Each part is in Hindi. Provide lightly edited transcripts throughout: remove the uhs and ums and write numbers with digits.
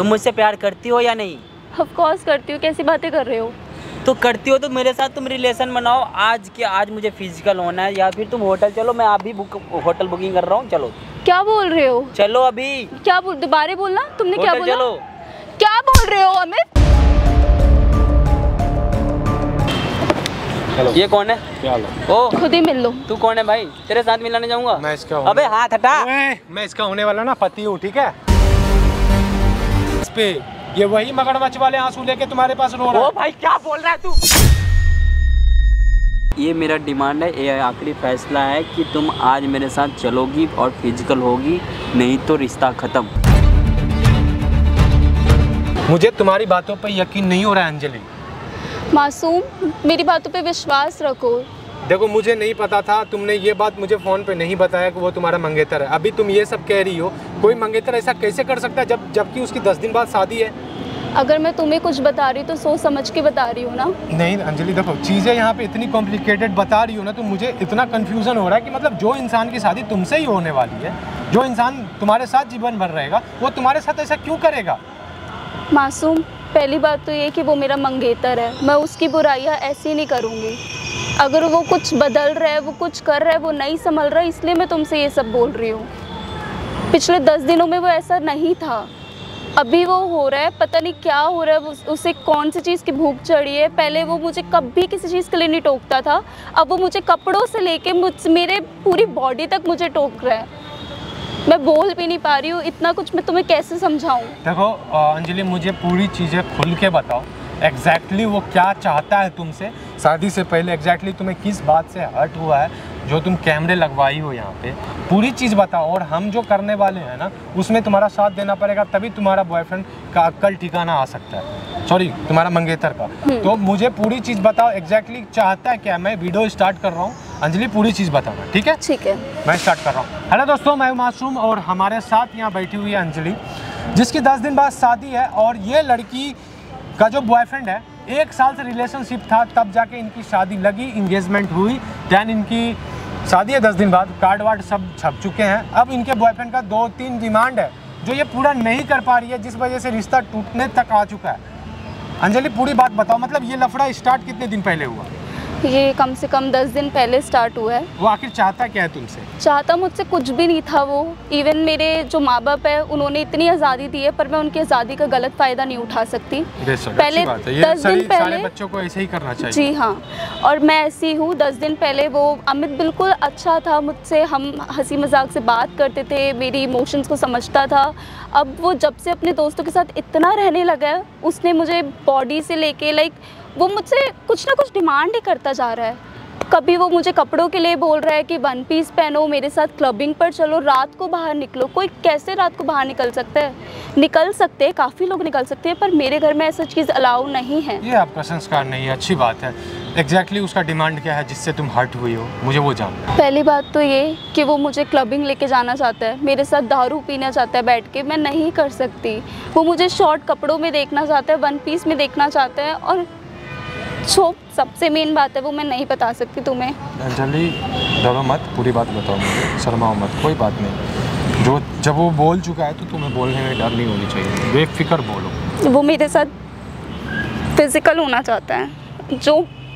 तुम मुझसे प्यार करती हो या नहीं? ऑफ कोर्स करती हूँ, कैसी बातें कर रहे हो? तो करती हो तो मेरे साथ तुम रिलेशन बनाओ आज के आज। मुझे फिजिकल होना है, या फिर तुम होटल चलो, मैं अभी होटल बुकिंग कर रहा हूँ। चलो। क्या बोल रहे हो? चलो अभी। क्या बोल, दोबारा बोलना। तुमने क्या बोला? चलो। क्या बोल रहे हो अमित? चलो। ये कौन है? क्या हाल है? ओ खुद ही मिल लो। तू कौन है भाई? तेरे साथ मिलाने जाऊंगा। मैं इसका अबे हाथ हटा। मैं इसका होने वाला ना पति हूँ, ठीक है? इस पे ये वही मगरमच्छ वाले आंसू लेके तुम्हारे पास रो रहा है। ओ भाई क्या बोल रहा है तू? ये मेरा डिमांड है, ये आखिरी फैसला है कि तुम आज मेरे साथ चलोगी और फिजिकल होगी, नहीं तो रिश्ता खत्म। मुझे तुम्हारी बातों पर यकीन नहीं हो रहा है अंजलि। मासूम, मेरी बातों पे विश्वास रखो। देखो मुझे नहीं पता था, तुमने ये बात मुझे फ़ोन पे नहीं बताया कि वो तुम्हारा मंगेतर है। अभी तुम ये सब कह रही हो, कोई मंगेतर ऐसा कैसे कर सकता है जबकि उसकी 10 दिन बाद शादी है? अगर मैं तुम्हें कुछ बता रही हूँ तो सोच समझ के बता रही हूँ ना। नहीं अंजलि देखो, चीज़ें यहाँ पे इतनी कॉम्प्लिकेटेड बता रही हो ना, तो मुझे इतना कन्फ्यूज़न हो रहा है कि मतलब जो इंसान की शादी तुमसे ही होने वाली है, जो इंसान तुम्हारे साथ जीवन भर रहेगा, वो तुम्हारे साथ ऐसा क्यों करेगा? मासूम, पहली बात तो ये कि वो मेरा मंगेतर है, मैं उसकी बुराइयाँ ऐसी नहीं करूँगी। अगर वो कुछ बदल रहा है, वो कुछ कर रहा है, वो नहीं संभल रहा है, इसलिए मैं तुमसे ये सब बोल रही हूँ। पिछले 10 दिनों में वो ऐसा नहीं था, अभी वो हो रहा है। पता नहीं क्या हो रहा है, उसे कौन सी चीज़ की भूख चढ़ी है। पहले वो मुझे कभी किसी चीज़ के लिए नहीं टोकता था, अब वो मुझे कपड़ों से लेके मेरे पूरी बॉडी तक मुझे टोक रहा है। मैं बोल भी नहीं पा रही हूँ, इतना कुछ मैं तुम्हें कैसे समझाऊँ? देखो अंजलि, मुझे पूरी चीज़ें खुल के बताओ, एग्जैक्टली वो क्या चाहता है तुमसे शादी से पहले। एग्जैक्टली तुम्हें किस बात से हर्ट हुआ है जो तुम कैमरे लगवाई हो यहाँ पे, पूरी चीज़ बताओ। और हम जो करने वाले हैं ना, उसमें तुम्हारा साथ देना पड़ेगा, तभी तुम्हारा बॉयफ्रेंड का अक्ल ठिकाना आ सकता है। सॉरी, तुम्हारा मंगेतर का। तो मुझे पूरी चीज़ बताओ, एग्जैक्टली चाहता है क्या। मैं वीडियो स्टार्ट कर रहा हूँ, अंजलि पूरी चीज़ बताना, ठीक है? ठीक है, मैं स्टार्ट कर रहा हूँ। हेलो दोस्तों, मैं मासूम और हमारे साथ यहाँ बैठी हुई है अंजलि, जिसकी 10 दिन बाद शादी है। और ये लड़की का जो बॉयफ्रेंड है, 1 साल से रिलेशनशिप था, तब जाके इनकी शादी लगी, इंगेजमेंट हुई, दैन इनकी शादी है 10 दिन बाद। कार्ड वार्ड सब छप चुके हैं। अब इनके बॉयफ्रेंड का 2-3 डिमांड है जो ये पूरा नहीं कर पा रही है, जिस वजह से रिश्ता टूटने तक आ चुका है। अंजलि पूरी बात बताओ, मतलब ये लफड़ा स्टार्ट कितने दिन पहले हुआ? ये कम से कम 10 दिन पहले स्टार्ट हुआ है। वो आखिर चाहता क्या है तुमसे? चाहता मुझसे कुछ भी नहीं था वो। इवन मेरे जो माँ बाप है, उन्होंने इतनी आज़ादी दी है, पर मैं उनकी आज़ादी का गलत फ़ायदा नहीं उठा सकती। पहले 10 दिन पहले बच्चों को ऐसे ही करना चाहिए। जी हाँ, और मैं ऐसी हूँ। 10 दिन पहले वो अमित बिल्कुल अच्छा था मुझसे, हम हंसी मजाक से बात करते थे, मेरी इमोशंस को समझता था। अब वो जब से अपने दोस्तों के साथ इतना रहने लगा है, उसने मुझे बॉडी से लेके वो मुझसे कुछ ना कुछ डिमांड ही करता जा रहा है। कभी वो मुझे कपड़ों के लिए बोल रहा है कि 1 पीस पहनो, मेरे साथ क्लबिंग पर चलो, रात को बाहर निकलो। कोई कैसे रात को बाहर निकल सकता है? निकल सकते हैं, काफ़ी लोग निकल सकते हैं, पर मेरे घर में ऐसा चीज़ अलाउ नहीं है। ये आपका संस्कार नहीं है, अच्छी बात है। एग्जैक्टली उसका डिमांड क्या है जिससे तुम हर्ट हुई हो, मुझे वो जानना है। पहली बात तो ये कि वो मुझे क्लबिंग लेके जाना चाहता है, मेरे साथ दारू पीना चाहता है बैठ के, मैं नहीं कर सकती। वो मुझे शॉर्ट कपड़ों में देखना चाहता है, 1 पीस में देखना चाहता है, और जो सबसे मेन बात है वो मैं नहीं बता सकती तुम्हें। अंजलि डरो मत, पूरी बात बताओ मुझे, शर्माओ मत, कोई बात नहीं। जो जब वो बोल चुका है तो तुम्हें बोलने में डर नहीं होनी चाहिए, बेफिक्र बोलो। वो मेरे साथ फिजिकल होना चाहता है, जो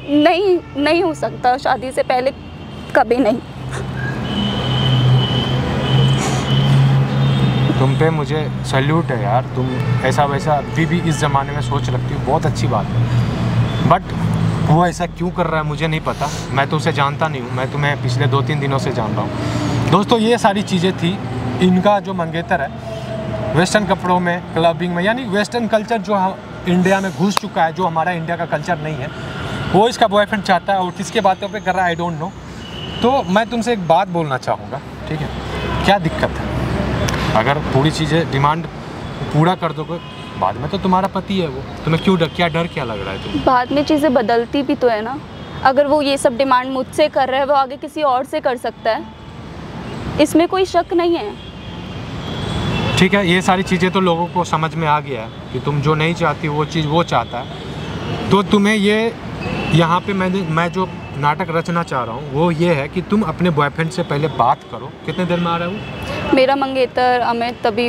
नहीं हो सकता शादी से पहले, कभी नहीं। तुम पे मुझे सैल्यूट है यार, तुम ऐसा वैसा अभी भी इस ज़माने में सोच रखती हो, बहुत अच्छी बात है। बट वो ऐसा क्यों कर रहा है मुझे नहीं पता, मैं तो उसे जानता नहीं हूँ, मैं तुम्हें पिछले 2-3 दिनों से जान रहा हूँ। दोस्तों ये सारी चीज़ें थी। इनका जो मंगेतर है वेस्टर्न कपड़ों में, क्लबिंग में, यानी वेस्टर्न कल्चर जो इंडिया में घुस चुका है, जो हमारा इंडिया का कल्चर नहीं है, वो इसका बॉयफ्रेंड चाहता है। और किसके बातों पे कर रहा है आई डोंट नो। तो मैं तुमसे एक बात बोलना चाहूँगा, ठीक है? क्या दिक्कत है अगर पूरी चीज़ें डिमांड पूरा कर दोगे? बाद में तो तुम्हारा पति है वो, तुम्हें क्यों डर क्या लग रहा है तुम्हें? बाद में चीज़ें बदलती भी तो है ना। अगर वो ये सब डिमांड मुझसे कर रहा है, वो आगे किसी और से कर सकता है, इसमें कोई शक नहीं है। ठीक है, ये सारी चीज़ें तो लोगों को समझ में आ गया है कि तुम जो नहीं चाहती वो चीज़ वो चाहता है। तो तुम्हें ये यहाँ पे मैं जो नाटक रचना चाह रहा हूँ वो ये है कि तुम अपने बॉयफ्रेंड से पहले बात करो। कितने देर में आ रहा है वो? मेरा मंगेतर अमित तभी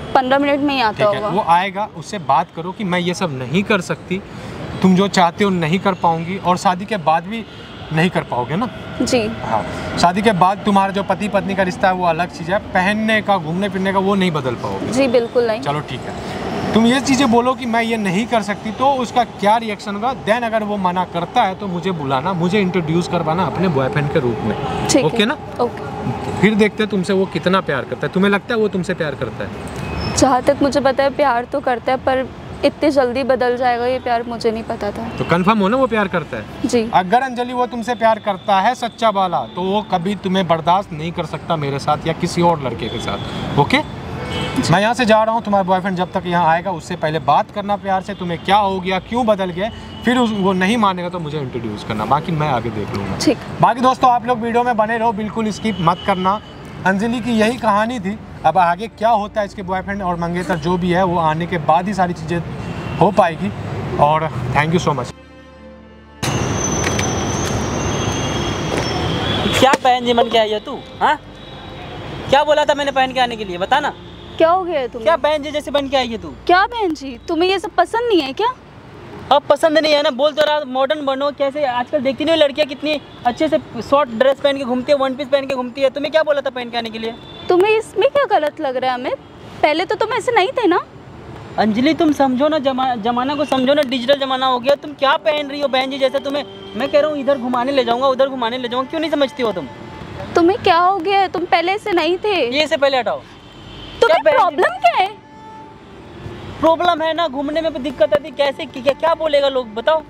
15 मिनट में ही आता ठीक है, होगा। वो आएगा, उससे बात करो कि मैं ये सब नहीं कर सकती, तुम जो चाहते हो नहीं कर पाऊंगी, और शादी के बाद भी नहीं कर पाओगे ना। जी हाँ, शादी के बाद तुम्हारा जो पति पत्नी का रिश्ता है वो अलग चीज़ है, पहनने का घूमने फिरने का वो नहीं बदल पाओगे। जी बिल्कुल नहीं। चलो ठीक है, तुम ये चीज़ें बोलो कि मैं ये नहीं कर सकती, तो उसका क्या रिएक्शन होगा। देन अगर वो मना करता है तो मुझे बुलाना, मुझे इंट्रोड्यूस करवाना अपने बॉयफ्रेंड के रूप में। ठीक ओके है ना? ओके। फिर देखते हैं तुमसे वो कितना प्यार करता है। तुम्हें लगता है वो तुमसे प्यार करता है? जहाँ तक मुझे पता है प्यार तो करता है, पर इतनी जल्दी बदल जाएगा ये प्यार मुझे नहीं पता था। तो कंफर्म हो ना वो प्यार करता है? जी। अगर अंजलि वो तुमसे प्यार करता है सच्चा वाला, तो वो कभी तुम्हें बर्दाश्त नहीं कर सकता मेरे साथ या किसी और लड़के के साथ। ओके, मैं यहाँ से जा रहा हूँ। तुम्हारा बॉयफ्रेंड जब तक यहाँ आएगा उससे पहले बात करना प्यार से, तुम्हें क्या हो गया, क्यों बदल गए। फिर वो नहीं मानेगा तो मुझे इंट्रोड्यूस करना, बाकी मैं आगे देख लूँगा। ठीक। बाकी दोस्तों आप लोग वीडियो में बने रहो, बिल्कुल स्किप मत करना। अंजलि की यही कहानी थी। अब आगे क्या होता है, इसके बॉयफ्रेंड और मंगेतर जो भी है वो आने के बाद ही सारी चीज़ें हो पाएगी। और थैंक यू सो मच। क्या बहन जी मन के आई है तू? हाँ, क्या बोला था मैंने पहन के आने के लिए, बता ना। क्या हो गया है तुम्हें? क्या बहन जी जैसे बन के आई है तू? क्या बहन जी, तुम्हें ये सब पसंद नहीं है क्या? अब पसंद नहीं है ना, बोल तो रहा मॉडर्न बनो। कैसे आजकल देखती नहीं हो लड़कियां कितनी अच्छे से शॉर्ट ड्रेस पहन के घूमती है, वन पीस पहन के घूमती है। तुम्हें क्या बोला था पहन के आने के लिए? तुम्हें इसमें क्या गलत लग रहा है अमित? पहले तो तुम ऐसे नहीं थे ना। अंजलि तुम समझो ना, जमाना को समझो ना, डिजिटल जमाना हो गया। तुम क्या पहन रही हो बहन जी जैसे? तुम्हें मैं कह रहा हूँ इधर घुमाने ले जाऊंगा, उधर घुमाने ले जाऊंगा, क्यों नहीं समझती हो तुम? तुम्हें क्या हो गया है? तुम पहले ऐसे नहीं थे। ये से पहले हटाओ। तुम्हें क्या प्रॉब्लम क्या है? प्रॉब्लम है ना, घूमने में भी दिक्कत आती। कैसे क्या बोलेगा लोग, बताओ।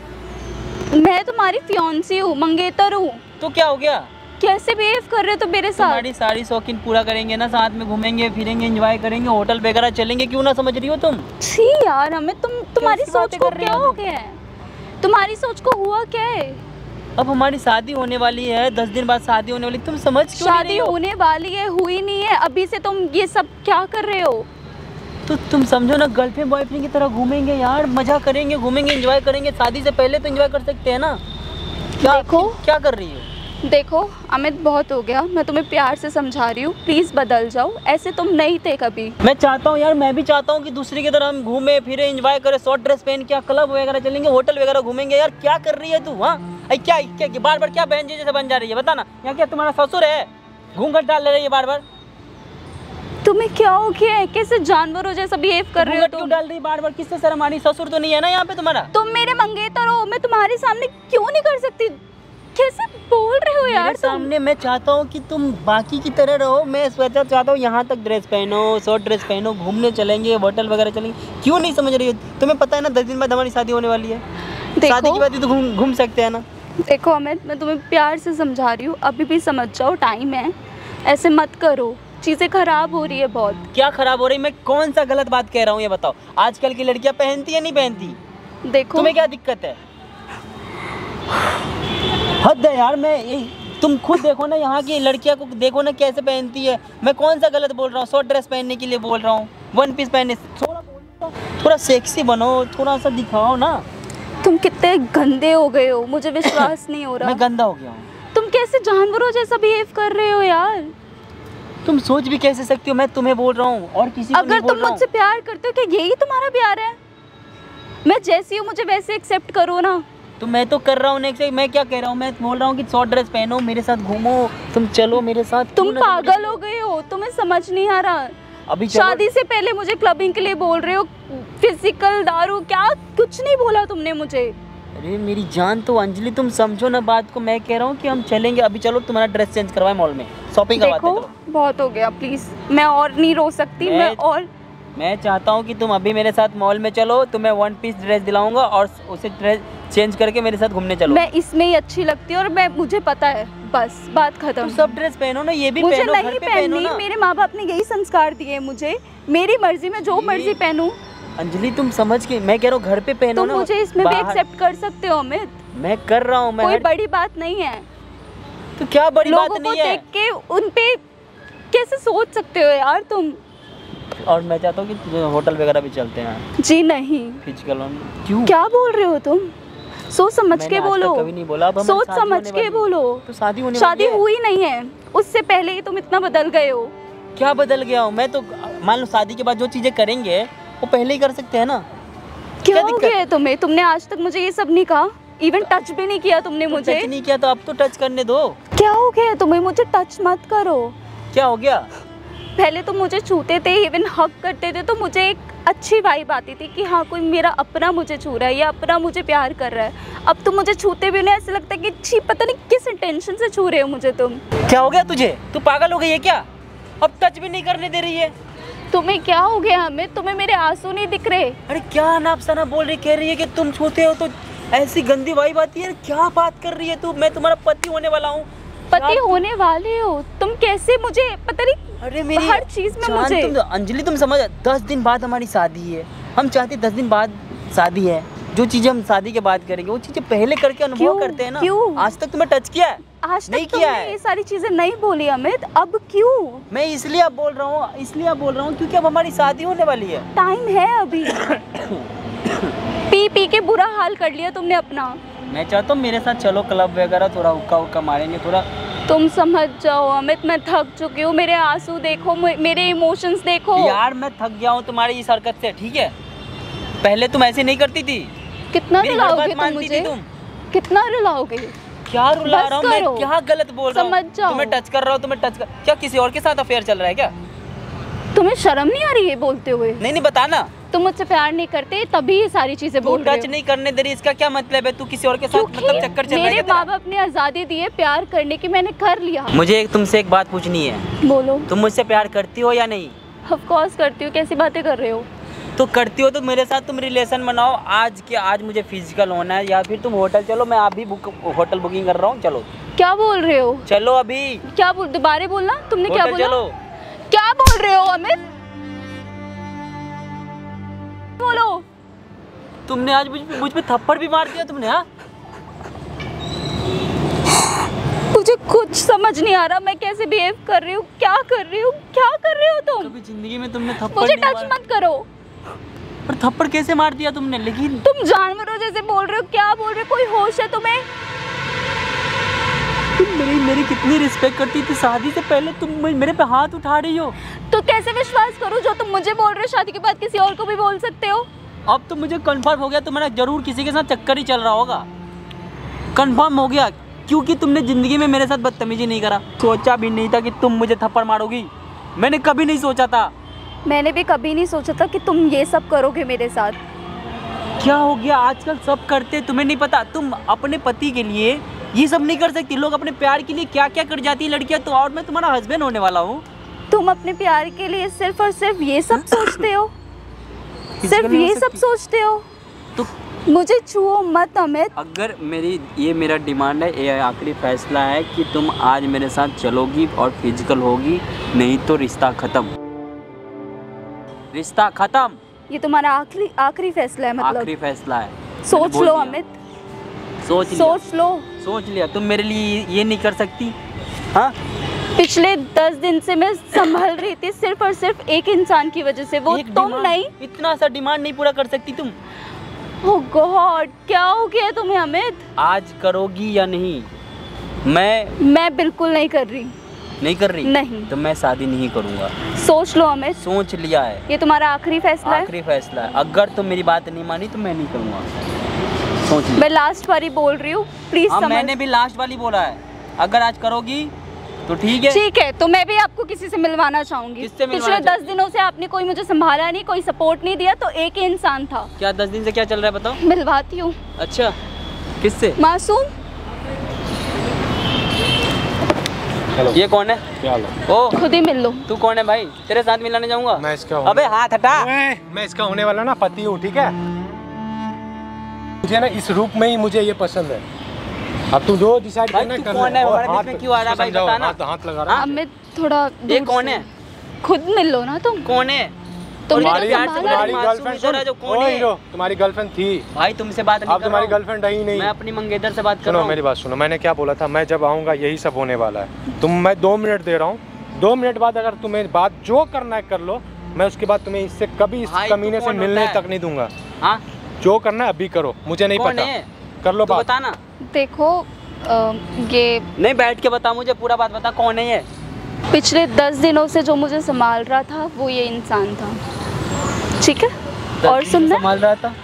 मैं तुम्हारी फियांसी हूँ, मंगेतर हूँ। तो क्या हो गया? कैसे बिहेव कर रहे हो तुम मेरे साथ? तुम्हारी सारी शौकीन पूरा करेंगे ना, साथ में घूमेंगे फिरेंगे, एंजॉय करेंगे, होटल वगैरह चलेंगे, क्यों ना समझ रही हो तुम? छी यार, हमें तुम्हारी कैसी सोच बातें को कर रही क्या हो हो तुम? गया है? तुम्हारी सोच को हुआ क्या है? अब हमारी शादी होने वाली है, 10 दिन बाद शादी होने वाली, तुम समझ क्यों नहीं शादी रही हो? होने वाली है, हुई नहीं है अभी से, तुम ये सब क्या कर रहे हो? तो तुम समझो ना, गर्लफ्रेंड बॉयफ्रेंड की तरह घूमेंगे यार, मजा करेंगे, घूमेंगे, एंजॉय करेंगे। शादी से पहले तो एंजॉय कर सकते हैं ना। क्या देखो, क्या कर रही हो? देखो अमित, बहुत हो गया। मैं तुम्हें प्यार से समझा रही हूँ, प्लीज़ बदल जाओ। ऐसे तुम नहीं थे कभी। मैं चाहता हूँ यार, मैं भी चाहता हूँ कि दूसरी की तरह हम घूमे फिरे, एंजॉय करें, शॉर्ट ड्रेस पहन के क्लब वगैरह चलेंगे, होटल वगैरह घूमेंगे। यार क्या कर रही है तू? हाँ, क्या बार बार क्या बहन जी जैसे बन जा रही है, बता ना। यहाँ क्या तुम्हारा ससुर है, घूंघट डाल रही है बार बार? तुम्हें क्या हो गया है? कैसे जानवरों जैसा बिहेव कर रहे हो क्यों तुम? डाल रही बार बार? किससे शर्म आ रही? ससुर तो नहीं है ना यहाँ पे तुम्हारा? तुम मेरे मंगेतर हो, मैं तुम्हारे सामने क्यों नहीं कर सकती? कैसे बोल रहे हो यार मेरे तुम? सामने मैं चाहता हूँ कि तुम बाकी की तरह रहो। मैं स्वेटर चाहता हूँ, यहाँ तक ड्रेस पहनो, शॉर्ट ड्रेस पहनो, घूमने चलेंगे, होटल वगैरह चलेंगे। क्यों नहीं समझ रही हो? तुम्हें पता है ना 10 दिन बाद हमारी शादी होने वाली है। शादी के बाद भी तो घूम सकते हैं ना। देखो अमित, मैं तुम्हें प्यार से समझा रही हूँ, अभी भी समझ जाओ, टाइम है। ऐसे मत करो, चीज़ें खराब हो रही है बहुत। क्या खराब हो रही? मैं कौन सा गलत बात कह रहा हूँ ये बताओ। आजकल की लड़कियाँ पहनती है नहीं पहनती? देखो, तुम्हें क्या दिक्कत है? हद है यार। तुम खुद देखो ना, यहाँ की लड़कियाँ को देखो ना कैसे पहनती है। मैं कौन सा गलत बोल रहा हूँ? शॉर्ट ड्रेस पहनने के लिए बोल रहा हूँ, वन पीस पहनने। थोड़ा सेक्सी बनो, थोड़ा सा दिखाओ ना। तुम कितने गंदे हो गए हो, मुझे विश्वास नहीं हो रहा। मैं गंदा हो गया हूँ? तुम कैसे जानवरों जैसा बिहेव कर रहे हो यार? तुम सोच भी कैसे सकती हो? मैं तुम्हें बोल रहा हूँ और किसी को नहीं अगर बोल तुम रहा हूँ। मुझसे प्यार करते हो, क्या यही तुम्हारा प्यार है? मैं जैसी हूँ मुझे वैसे एक्सेप्ट करो ना। तो मैं तो कर रहा हूँ नेक्स्ट। मैं क्या कह रहा हूँ? मैं बोल रहा हूँ कि शॉर्ट ड्रेस पहनो, मेरे साथ घूमो, तुम चलो मेरे साथ। तुम पागल हो गए हो, तुम्हें समझ नहीं आ रहा। अभी शादी से पहले मुझे क्लबिंग के लिए बोल रहे हो, फिजिकल दारू, क्या कुछ नहीं बोला तुमने मुझे। अरे मेरी जान तो अंजलि, तुम समझो ना बात को। मैं कह रहा हूँ कि हम चलेंगे अभी। चलो तुम्हारा ड्रेस चेंज करवाए, मॉल में शॉपिंग करवाते हैं। देखो बहुत हो गया, प्लीज, मैं और नहीं रो सकती। मैं चाहता हूँ कि तुम अभी मेरे साथ मॉल में चलो, तुम्हें वन पीस ड्रेस दिलाऊंगा और उसे ड्रेस चेंज करके मेरे साथ घूमने चलो। मैं इसमें ही अच्छी लगती हूँ और मुझे पता है, बस बात खत्म। तुम सब ड्रेस पहनो ना, ये भी मुझे पहनो, नहीं घर पे पहनो ना। मेरे माँ बाप ने यही संस्कार दिए मुझे, मेरी मर्जी में जो मर्जी पहनूं। अंजलि तुम समझ के, मैं कह रहा हूँ घर पे पहनो ना। तुम मुझे इसमें भी एक्सेप्ट कर सकते हो अमित। मैं कर रहा हूँ। कोई बड़ी बात नहीं है। तो क्या बड़ी बात नहीं है? लोगों को देख के उन पे कैसे सोच सकते हो यार तुम? और मैं चाहता हूँ कि होटल वगैरह भी चलते हैं। जी नहीं। फिजिकल क्यों? क्या बोल रहे हो तुम? सोच समझ के बोलो। कभी नहीं बोला। सोच समझ के बोलो। तो शादी हुई नहीं है, उससे पहले ही तुम इतना बदल गए हो। क्या बदल गया हूँ मैं? तो मान लो शादी के बाद जो चीजें करेंगे वो पहले ही कर सकते हैं ना। क्या हो दिक्कत? गया है तुम्हें? तुमने आज तक मुझे ये सब नहीं कहा, इवन टच भी नहीं किया तुमने मुझे। टच नहीं किया तो अब तो टच करने दो। क्या हो गया है तुम्हें? मुझे टच मत करो। क्या हो गया? पहले तो मुझे छूते थे, इवन हक करते थे तो मुझे एक अच्छी वाइब आती थी कि हाँ कोई मेरा अपना मुझे छू रहा है या अपना मुझे प्यार कर रहा है। अब तो मुझे छूते भी नहीं, ऐसे लगता है कि छी पता नहीं किस इंटेंशन से छू रहे हो मुझे तुम। क्या हो गया तुझे? तू पागल हो गई है क्या? अब टच भी नहीं करने दे रही है। तुम्हें क्या हो गया हमें? तुम्हें मेरे आंसू नहीं दिख रहे? अरे क्या अनाप शनाप बोल रही, कह रही है कि तुम छूते हो तो ऐसी गंदी वाइब आती है। क्या बात कर रही है तू? मैं तुम्हारा पति होने वाला हूँ। पति होने वाले हो तुम? कैसे? मुझे पता नहीं। अरे मेरी हर चीज में जान, मुझे अंजलि तुम समझ, 10 दिन बाद हमारी शादी है। हम चाहते 10 दिन बाद शादी है। जो चीजें हम शादी के बाद करेंगे वो चीजें पहले करके अनुभव क्यों? करते हैं ना। क्यों? आज तक तुम्हें टच किया है? आज नहीं तक किया तुमने है। ये सारी चीजें नहीं बोली अमित, अब क्यों? मैं इसलिए अब बोल रहा हूँ क्योंकि अब हमारी शादी होने वाली है। टाइम है अभी। पी पी के बुरा हाल कर लिया तुमने अपना। मैं चाहता हूँ मेरे साथ चलो क्लब वगैरह, थोड़ा हुक्का हुक्का मारेंगे थोड़ा। तुम समझ जाओ अमित, मैं थक चुकी हूँ। मेरे आंसू देखो, मेरे इमोशंस देखो। यार मैं थक गया हूँ तुम्हारी इस हरकत से, ठीक है? पहले तुम ऐसे नहीं करती थी। कितना मेरी हर रुलाओगे बात तुम मानती मुझे? थी तुम। कितना रुलाओगे? क्या रुला बस रहा हूँ मैं? करो। क्या गलत बोल रहा हूँ? समझ जाओ। तुम्हें टच कर रहा हूँ, तुम्हें टच कर, क्या किसी और के साथ अफेयर चल रहा है क्या? तुम्हें शर्म नहीं आ रही है बोलते हुए? नहीं बताना। तुम मुझसे प्यार नहीं करते तभी ये सारी चीजें तू बोल रहे टच हो। नहीं करने दे रही, इसका क्या मतलब है? तू किसी और के साथ क्योंकि मतलब चक्कर चल रहा है मेरे क्या माँ तेरा? बाप ने आजादी दी है प्यार करने की, मैंने कर लिया। मुझे तुमसे एक बात पूछनी है। बोलो। तुम मुझसे प्यार करती हो या नहीं? ऑफ कोर्स करती हूँ, कैसी बातें कर रहे हो? तो करती हो तो मेरे साथ तुम रिलेशन बनाओ। आज मुझे फिजिकल होना है, या फिर तुम होटल चलो, मैं अभी होटल बुकिंग कर रहा हूँ। चलो। क्या बोल रहे हो? चलो अभी। क्या बोल, दोबारा बोलना। तुमने क्या होटल बोला? चलो। क्या बोल रहे हो अमित? बोलो। तुमने आज मुझ पे थप्पड़ भी मार दिया तुमने। हाँ, मुझे कुछ समझ नहीं आ रहा मैं कैसे बिहेव कर रही हूँ, क्या कर रही हूँ, क्या कर रहे हो तुम? कभी जिंदगी में तुमने थप्पड़ मुझे नहीं टच मारा। मत करो। पर थप्पड़ कैसे मार दिया तुमने? लेकिन तुम जानवरों जैसे बोल रहे हो, क्या बोल रहे हो? कोई होश है तुम्हें? तुम मेरी कितनी रिस्पेक्ट करती थी शादी से पहले, तुम मेरे पे हाथ उठा रही हो। तो कैसे विश्वास करूँ? जो तुम मुझे बोल रहे हो शादी के बाद किसी और को भी बोल सकते हो। अब तो मुझे कंफर्म हो गया तुम्हारा जरूर किसी के साथ चक्कर ही चल रहा होगा। कंफर्म हो गया क्योंकि तुमने जिंदगी में मेरे साथ बदतमीजी नहीं करा। सोचा भी नहीं था कि तुम मुझे थप्पड़ मारोगी, मैंने कभी नहीं सोचा था। मैंने भी कभी नहीं सोचा था कि तुम ये सब करोगे मेरे साथ। क्या हो गया? आजकल सब करते, तुम्हें नहीं पता? तुम अपने पति के लिए ये सब नहीं कर सकती। लोग अपने प्यार के लिए क्या क्या कर जाती है लड़कियां। तो और मैं तुम्हारा हस्बैंड होने वाला हूँ। तुम अपने प्यार के लिए सिर्फ और सिर्फ ये सब सोचते हो? सिर्फ ये सब सोचते हो? तो मुझे छुओ मत अमित। अगर मेरा डिमांड है, ये आखिरी फैसला है कि तुम आज मेरे साथ चलोगी और फिजिकल होगी, नहीं तो रिश्ता खत्म। रिश्ता खत्म। ये तुम्हारा आखिरी फैसला है मतलब? आखिरी फैसला है। सोच लो अमित, सोच लिया। तुम मेरे लिए ये नहीं कर सकती? हाँ, पिछले 10 दिन से मैं संभल रही थी सिर्फ और सिर्फ एक इंसान की वजह से, वो तुम नहीं। इतना सा डिमांड नहीं पूरा कर सकती तुम? ओह गॉड, क्या हो गया तुम्हें अमित? आज करोगी या नहीं? मैं बिल्कुल नहीं कर रही। नहीं कर रही? नहीं। तो मैं शादी नहीं करूँगा। सोच लो अमित। सोच लिया है। ये तुम्हारा आखिरी फैसला है? आखिरी फैसला है। अगर तुम मेरी बात नहीं मानी तो मैं नहीं करूँगा। सोच लिया। मैं लास्ट बारी बोल रही हूँ, प्लीज हाँ, समझ। मैंने भी लास्ट वाली बोला है। अगर आज करोगी तो ठीक है। ठीक है, तो मैं भी आपको किसी से मिलवाना चाहूंगी। किससे पिछले मिलवाना 10 दिनों से आपने कोई मुझे संभाला नहीं, कोई सपोर्ट नहीं दिया, तो एक ही इंसान था। क्या 10 दिन से क्या चल रहा है बताओ? मिलवाती हूँ। अच्छा, किससे? मासूम। ये कौन है? क्या हाल है? ओ, खुद ही मिल लो। तू कौन है भाई? तेरे साथ मिलाने जाऊंगा? मैं इसका अबे हाथ हटा। मैं इसका होने वाला ना पति हूँ, ठीक है? मुझे ना इस रूप में ही मुझे ये पसंद है। अब तू जो डिसाइड भाई करना तू कर कौन ले। है? और हमारे बीच में क्यों आ रहा है भाई? समझाओ, बता ना। हाथ लगा रहा है। अमित थोड़ा ये दूर कौन से। है? खुद मिल लो ना तुम। कौन है? तुमने तुम्हारी तो संभाला तुम्हारी नहीं। गर्लफ्रेंड इधर है जो कौन है? तुम्हारी गर्लफ्रेंड थी। भाई तुमसे बात नहीं अब कर तुम्हारी रहा हूँ। गर्लफ्रेंड रही नहीं। मैं अपनी मंगेतर से बात कर सुनो रहा हूँ। मेरी बात सुनो, मैंने क्या बोला था? मैं जब आऊँगा यही सब होने वाला है। मैं 2 मिनट दे रहा हूँ। 2 मिनट बाद अगर तुम्हें बात जो करना है कर लो। मैं उसके बाद तुम्हें इससे कभी इस भाई, तू कमीने से कौन मिलने होता है? तक नहीं दूंगा। हाँ, जो करना है अभी करो, मुझे नहीं कौन पता। है? कर लो तू बात। बता ना। देखो ये नहीं, बैठ के बता, मुझे पूरा बात बता। कौन है ये? पिछले 10 दिनों से जो मुझे संभाल रहा था वो ये इंसान था, ठीक है? और सुनना, संभाल रहा था।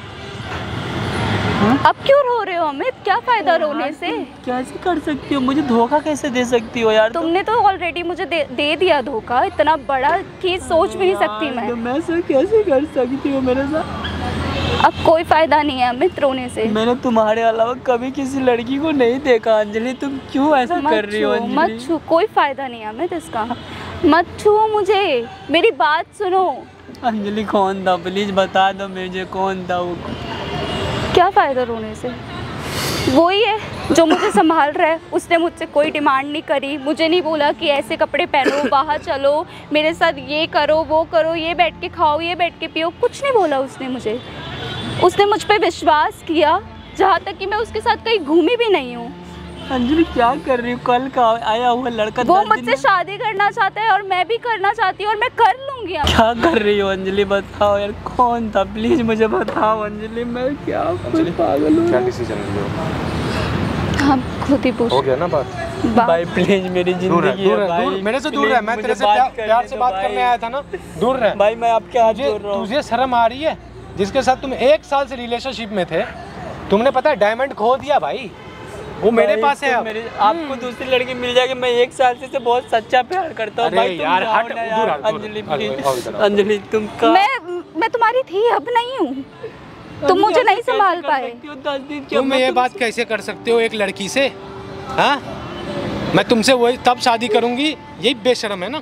अब क्यों रो रहे हो अमित? क्या फायदा रोने से? कैसे कर सकती हो? मुझे धोखा कैसे दे सकती हो यार? तुमने तो ऑलरेडी मुझे दे दिया धोखा, इतना बड़ा कि सोच भी नहीं सकती मैं। तो मैं से कैसे कर सकती हूँ मेरे साथ? अब कोई फायदा नहीं है अमित रोने से। मैंने तुम्हारे अलावा कभी किसी लड़की को नहीं देखा अंजलि, तुम क्यों ऐसा कर रही हो अंजलि? मत छू, कोई फायदा नहीं है अमित इसका। मत छुओ मुझे, मेरी बात सुनो। अंजलि कौन था? प्लीज बता दो मुझे कौन था वो। क्या फ़ायदा रोने से? वही है जो मुझे संभाल रहा है। उसने मुझसे कोई डिमांड नहीं करी, मुझे नहीं बोला कि ऐसे कपड़े पहनो, बाहर चलो, मेरे साथ ये करो वो करो, ये बैठ के खाओ, ये बैठ के पियो, कुछ नहीं बोला उसने मुझे। उसने मुझ पर विश्वास किया, जहाँ तक कि मैं उसके साथ कहीं घूमी भी नहीं हूँ। अंजलि क्या कर रही हूँ? कल का आया हुआ लड़का वो मुझसे शादी करना चाहता है और मैं भी करना चाहती हूँ और मैं कर लूँगी। क्या कर रही हो अंजलि? बताओ यार कौन था? प्लीज मुझे बताओ अंजलि, मैं क्या पागल हूँ? क्या डिसीजन लिया? हम खुद ही पूछ। हो गया ना बात? भाई प्लीज मेरी जिंदगी है भाई, मेरे से दूर रह। मैं तेरे से प्यार से बात करने आया था ना, दूर रह भाई। मैं आपके हाथ जोड़ रहा हूँ। तुझे शर्म आ रही है? जिसके साथ तुम 1 साल से रिलेशनशिप में थे, तुमने पता है डायमंड खो दिया भाई। वो मेरे पास है। आपको दूसरी लड़की मिल जाएगी। मैं 1 साल से बहुत सच्चा प्यार करता हूँ भाई। यार हट यार अंजलि प्लीज, अंजलि तुम का मैं तुम्हारी थी, अब नहीं हूँ। तुम मुझे नहीं संभाल पाए। तुम ये बात कैसे कर सकते हो एक लड़की से? हाँ, मैं तुमसे वही तब शादी करूंगी, यही बेशर्म है ना?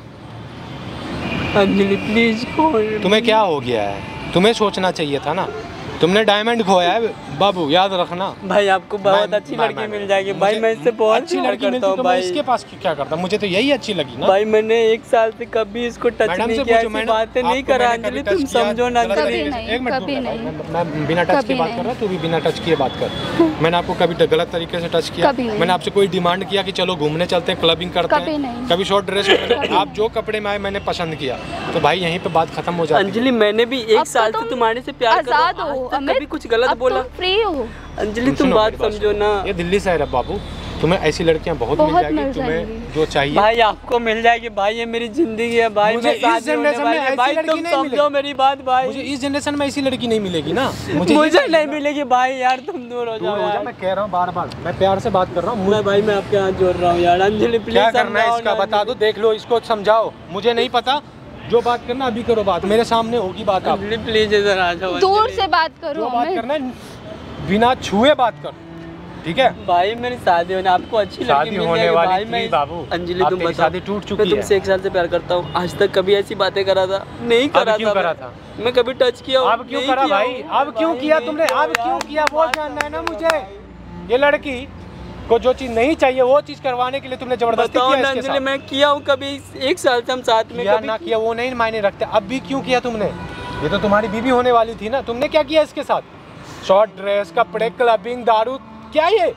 अंजलि प्लीज, तुम्हें क्या हो गया है? तुम्हें सोचना चाहिए था ना। तुमने डायमंड खोया है बाबू, याद रखना भाई। आपको बहुत अच्छी लड़की मिल जाएगी भाई। मैं इससे बहुत अच्छी लड़की मिलती तो मैं इसके पास क्या करता? मुझे तो यही अच्छी लगी ना भाई। मैंने 1 साल से कभी इसको टच नहीं किया, ऐसी बातें नहीं करा अंजलि। तुम समझो ना अंजलि। एक मिनट, मैं बिना टच की बात कर रहा हूँ, तू भी बिना टच किए बात कर। मैंने आपको कभी गलत तरीके से टच किया? मैंने आपसे कोई डिमांड किया कि चलो घूमने चलते हैं, क्लबिंग करते हैं? कभी शॉर्ट ड्रेस में आप जो कपड़े में आए मैंने पसंद किया, तो भाई यहीं पे बात खत्म हो जाती है। अंजलि मैंने भी 1 साल से तुम्हारे से प्यार कर रहा हूं, कभी कुछ गलत बोला? फ्री हो अंजलि, तुम बात समझो ना। ये दिल्ली से है बाबू, तुम्हें ऐसी लड़कियां बहुत मिल जाएगी, तुम्हें जो चाहिए भाई आपको मिल जाएगी भाई। ये मेरी जिंदगी है भाई। मुझे इस जनरेशन में ऐसी भाई लड़की तुम नहीं समझो मेरी बात भाई। मुझे इस जनरेशन में ऐसी लड़की नहीं मिलेगी ना। मुझे नहीं मिलेगी भाई। यार तुम दूर हो जाओ। मैं कह रहा हूँ बार-बार, मैं प्यार से बात कर रहा हूँ भाई। मैं आपके हाथ जोड़ रहा हूँ यार। अंजलि प्लीज, क्या करना है इसका बता दो, देख लो, इसको समझाओ। मुझे नहीं पता, जो बात करना अभी करो, बात मेरे सामने होगी बात। आप अंजलि प्लीज इधर आ जाओ। दूर से बात करो। जो बात करना है बिना छुए बात कर, ठीक है भाई? मेरी शादी होने, आपको अच्छी लड़की मिल जाएगी भाई। मैं बाबू अंजलि, तुम बता, शादी टूट चुकी है। मैं तुमसे 1 साल से प्यार करता हूँ। आज तक कभी ऐसी बातें करा था नहीं? करा था मैं कभी टच किया? अब क्यों करा भाई? अब क्यों किया तुमने? अब क्यों किया वो जानना है ना मुझे। ये लड़की को जो चीज नहीं चाहिए वो चीज करवाने के लिए तुमने जबरदस्ती किया इसके साथ? मैं किया हूँ कभी? 1 साल से हम साथ में किया ना किया वो नहीं मायने रखते। अब भी क्यों किया तुमने? ये तो तुम्हारी बीवी होने वाली थी ना। तुमने क्या किया इसके साथ? शॉर्ट ड्रेस, कपड़े, क्लबिंग, दारू, क्या ये?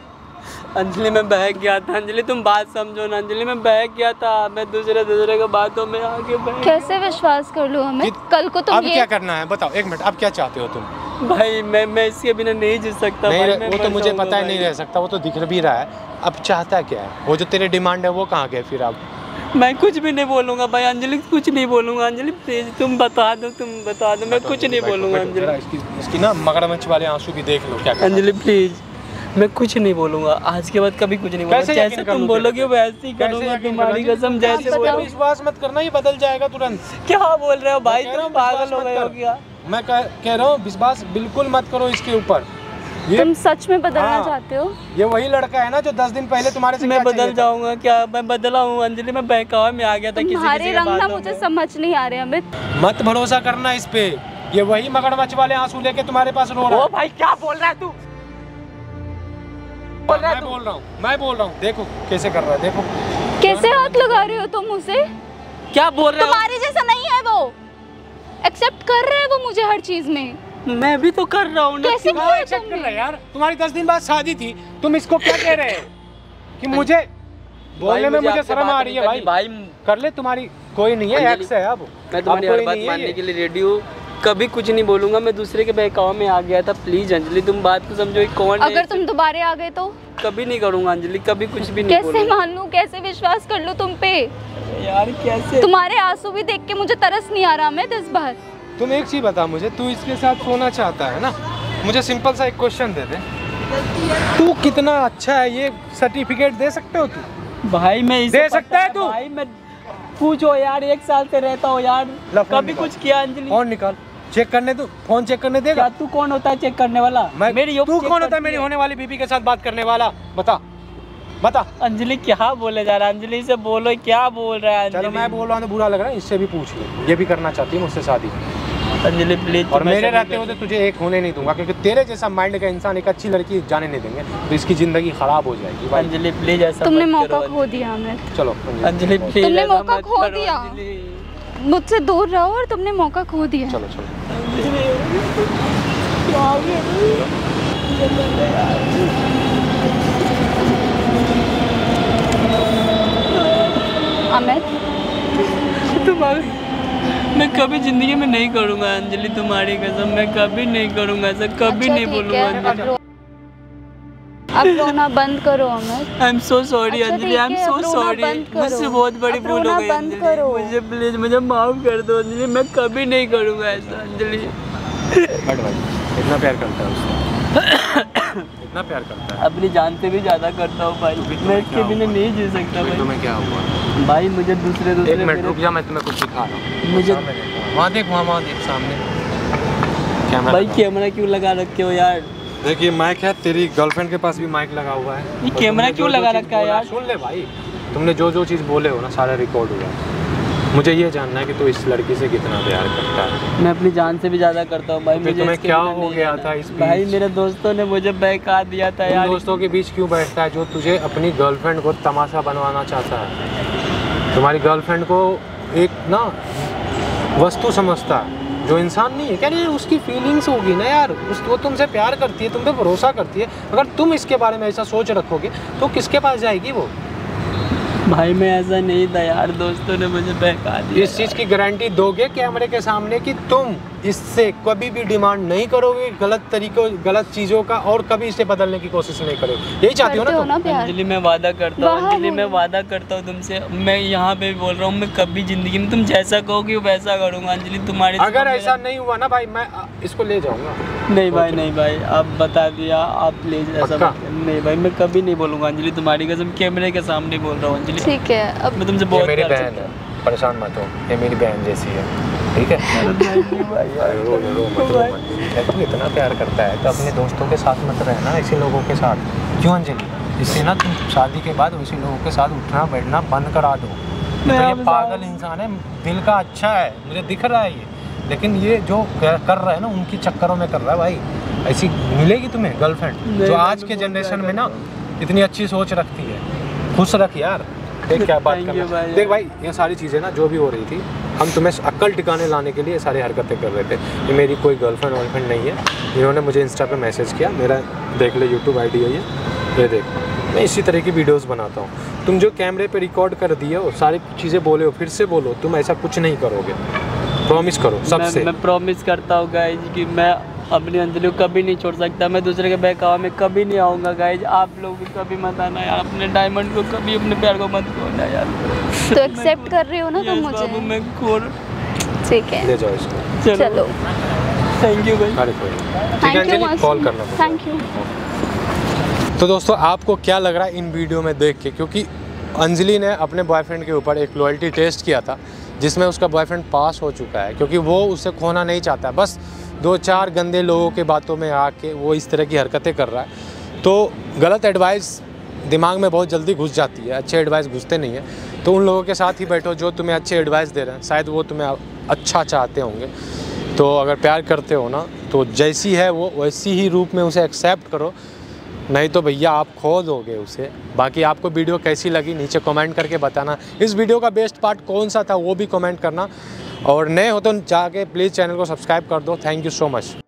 अंजलि मैं बहक गया था। अंजलि तुम बात समझो ना। अंजलि मैं बहक गया था। मैं दूसरे के बातों में आगे बहक। कैसे विश्वास कर लूं हमें? कल को तुम अब क्या करना है बताओ? 1 मिनट, अब क्या चाहते हो तुम? भाई मैं इसके बिना नहीं जी सकता नहीं, भाई। वो तो मुझे पता है नहीं रह सकता, वो तो दिख भी रहा है। अब चाहता क्या है? वो जो तेरे डिमांड है वो कहाँ गए फिर? अब मैं कुछ भी नहीं बोलूँगा भाई। अंजलि कुछ नहीं बोलूँगा। अंजलि प्लीज तुम बता दो। मैं कुछ नहीं बोलूँगा अंजलि। इसकी ना मगरमच्छ वाले आंसू भी देख लो क्या। अंजलि प्लीज, मैं कुछ नहीं बोलूँगा आज के बाद, कभी कुछ नहीं बोलूँगा। जैसे तुम बोलोगे वैसे ही करूँगा, तुम्हारी कसम। जैसे विश्वास मत करना, ही बदल जाएगा तुरंत। क्या बोल रहे हो भाई? तुम पागल हो गए हो क्या? मैं कह रहा हूँ विश्वास बिल्कुल मत करो इसके ऊपर। तुम सच में बदलना चाहते हो? ये वही लड़का है ना जो 10 दिन पहले तुम्हारे से मैं बदल जाऊंगा क्या? मैं बदला हूँ अंजलि। मैं बहकावे में आ गया था। तुम्हारे रंग ना मुझे समझ नहीं आ रहे अमित। मत भरोसा करना इस पे। ये वही मगरमच्छ वाले आंसू लेके तुम्हारे पास रो रहा है। भाई क्या बोल रहा है तू? मैं बोल रहा हूँ देखो कैसे कर रहा है, देखो कैसे हाथ लगा रहे हो तुम उसे। क्या बोल रहे हो? तुम्हारे जैसा नहीं है वो। एक्सेप्ट कर रहे हैं वो मुझे हर चीज में। मैं भी तो कर रहा हूँ। कैसे एक्सेप्ट कर रहा है यार? तुम्हारी 10 दिन बाद शादी थी, तुम इसको क्या कह रहे हो कि मुझे बोलने में मुझे शर्म आ रही है? भाई कर ले, तुम्हारी कोई नहीं है, एक्स है। अब मैं तुम्हारी हर बात मानने के लिए रेडी हूँ। कभी कुछ नहीं बोलूंगा। मैं दूसरे के बहकावे में आ गया था। प्लीज अंजलि तुम बात को समझो, कौन है? अगर तुम दोबारा आ गए तो कभी नहीं करूंगा अंजलि, कभी कुछ भी नहीं कैसे बोलूंगा। मान लूं, कैसे विश्वास कर लूं तुम पे? यार कैसे? तुम्हारे आंसू भी देख के मुझे तरस नहीं आ रहा। मैं इस बार तुम एक चीज बता मुझे, तू इसके साथ सोना चाहता है ना? मुझे सिंपल सा एक क्वेश्चन दे दे, तू कितना अच्छा है ये सर्टिफिकेट दे सकते हो तू? भाई मैं दे सकता है तू? भाई मैं पूछो यार, 1 साल से रहता हूँ यार, कभी कुछ किया अंजलि? फोन निकाल, चेक करने दो, फोन चेक करने देगा? क्या तू कौन होता है चेक करने वाला? तू कौन होता है मेरी होने वाली बीबी के साथ बात करने वाला? बता बता। अंजलि क्या बोले जा रहा है? अंजलि से बोलो, क्या बोल रहा है? चलो मैं बोल रहा हूँ तो बुरा लग रहा है, इससे भी पूछ ले, ये भी करना चाहती है मुझसे शादी? अंजलि प्लीज। और मेरे रहते हो तो तुझे एक होने नहीं दूंगा, क्योंकि तेरे जैसा माइंड का इंसान एक अच्छी लड़की जाने नहीं देंगे, तो इसकी जिंदगी खराब हो जाएगी भाई। अंजलि प्लीज ऐसा तुमने मत मौका करो। खो दिया अमित। चलो अंजलि प्लीज, तुमने ऐसा मौका मत खो करो, दिया। अंजलि। मुझसे दूर रहो और तुमने मौका खो दिया। चलो चलो। अमित मैं कभी जिंदगी में नहीं करूंगा अंजलि, तुम्हारी कसम, मैं कभी नहीं करूंगा ऐसा, कभी अच्छा, नहीं ठीक बोलूंगा है, अंजलि। अब रोना बंद करो Amit. I am so sorry अच्छा, अंजलि, आई एम ठीक है, सो अब रोना सॉरी, बंद करो। मुझसे बहुत बड़ी अब भूल हो रोना गई बंद अंजलि, करो। मुझे प्लीज मुझे माफ कर दो अंजलि, मैं कभी नहीं करूंगा ऐसा अंजलि। हट भाई, इतना प्यार करता है उससे, इतना प्यार करता है। अपनी जान से भी ज्यादा करता हूँ भाई, मैं इसके बिना नहीं जी सकता भाई। तुम्हें क्या हुआ भाई मुझे दूसरे एक मिनट रुक जा, मैं तुम्हें कुछ दिखा रहा हूँ। मुझे वहाँ देख, वहाँ देख सामने कैमरा। भाई कैमरा क्यों लगा रखे हो यार? देखिए माइक है, तेरी गर्लफ्रेंड के पास भी माइक लगा हुआ है। ये कैमरा क्यों लगा रखा है यार? सुन ले भाई, तुमने जो जो चीज़ बोले हो ना सारा रिकॉर्ड हुआ है। मुझे ये जानना है कि तू इस लड़की से कितना प्यार करता है। मैं अपनी जान से भी ज्यादा करता हूँ भाई। फिर तुम्हें क्या हो गया था इस बीच? भाई मेरे दोस्तों ने मुझे बहका दिया था यार। दोस्तों के बीच क्यों बैठता है जो तुझे अपनी गर्लफ्रेंड को तमाशा बनवाना चाहता है? तुम्हारी गर्लफ्रेंड को एक ना वस्तु समझता है, जो इंसान नहीं है। क्या नहीं, उसकी फीलिंग्स होगी ना यार, वो तुमसे प्यार करती है, तुम पे भरोसा करती है। अगर तुम इसके बारे में ऐसा सोच रखोगे तो किसके पास जाएगी वो? भाई मैं ऐसा नहीं था यार, दोस्तों ने मुझे बहका दिया। इस चीज़ की गारंटी दोगे कैमरे के सामने कि तुम इससे कभी भी डिमांड नहीं करोगे गलत तरीकों, गलत चीज़ों का, और कभी इसे बदलने की कोशिश नहीं करोगे? यही चाहती हो ना तुम? अंजलि मैं वादा करता हूँ, अंजलि मैं वादा करता हूँ तुमसे, मैं यहाँ पे भी बोल रहा हूँ, मैं कभी जिंदगी में तुम जैसा कहोगे वैसा करूँगा अंजलि। तुम्हारे अगर ऐसा नहीं हुआ ना भाई, मैं इसको ले जाऊँगा। नहीं भाई, नहीं भाई, आप बता दिया, आप ले ऐसा नहीं भाई, मैं कभी नहीं बोलूँगा अंजलि, तुम्हारी कसम कैमरे के सामने बोल रहा हूँ अंजलि। ठीक है, अब मैं तुमसे बहुत मेरी प्यार बहन करता है, हूँ। परेशान मत हो, ये मेरी बहन जैसी है, ठीक है? अरे रो मत। तू इतना प्यार करता है तो अपने दोस्तों के साथ मत रहना, ऐसे लोगों के साथ। क्यों अंजलि? इससे ना तुम शादी के बाद वैसे लोगों के साथ उठना बैठना बंद करा दो। तो ये पागल इंसान है, दिल का अच्छा है, मुझे दिख रहा है ये, लेकिन ये जो कर रहा है ना उनकी चक्करों में कर रहा है भाई। ऐसी मिलेगी तुम्हें गर्लफ्रेंड जो आज के जनरेशन में ना इतनी अच्छी सोच रखती है। खुश रख यार। देख क्या बात कर रहा है। देख भाई, ये सारी चीज़ें ना जो भी हो रही थी, हम तुम्हें अक्ल टिकाने लाने के लिए सारी हरकतें कर रहे थे। ये मेरी कोई गर्लफ्रेंड वर्लफ्रेंड नहीं है। इन्होंने मुझे इंस्टा पे मैसेज किया, मेरा देख ले यूट्यूब आईडी है ये देख, मैं इसी तरह की वीडियोस बनाता हूँ। तुम जो कैमरे पे रिकॉर्ड कर दिए हो, सारी चीज़ें बोले हो, फिर से बोलो, तुम ऐसा कुछ नहीं करोगे। प्रॉमिस करो सबसे। मैं प्रॉमिस करता हूँ गाइज कि मैं अपनी अंजलि को कभी नहीं छोड़ सकता। मैं दूसरे के बहकावे में कभी नहीं आऊँगा गाइज। आप लोग भी कभी मत आना यार, अपने डायमंड को कभी, अपने प्यार को मत खोना यार। तो एक्सेप्ट कर रहे हो ना तुम मुझे? बाबू मैं खोर। ठीक है, ले जाओ इसको। चलो। थैंक यू भाई। अरे कोई नहीं, ठीक है अंजलि, कॉल करना। Thank you. तो दोस्तों आपको क्या लग रहा है इन वीडियो में देख के? क्योंकि अंजलि ने अपने बॉयफ्रेंड के ऊपर एक लॉयल्टी टेस्ट किया था, जिसमें उसका बॉयफ्रेंड पास हो चुका है, क्योंकि वो उसे खोना नहीं चाहता। बस 2-4 गंदे लोगों के बातों में आके वो इस तरह की हरकतें कर रहा है। तो गलत एडवाइस दिमाग में बहुत जल्दी घुस जाती है, अच्छे एडवाइस घुसते नहीं हैं। तो उन लोगों के साथ ही बैठो जो तुम्हें अच्छे एडवाइस दे रहे हैं, शायद वो तुम्हें अच्छा चाहते होंगे। तो अगर प्यार करते हो ना, तो जैसी है वो वैसी ही रूप में उसे एक्सेप्ट करो, नहीं तो भैया आप खो दोगे उसे। बाकी आपको वीडियो कैसी लगी नीचे कमेंट करके बताना। इस वीडियो का बेस्ट पार्ट कौन सा था वो भी कमेंट करना, और नए हो तो जाके प्लीज़ चैनल को सब्सक्राइब कर दो। Thank you so much.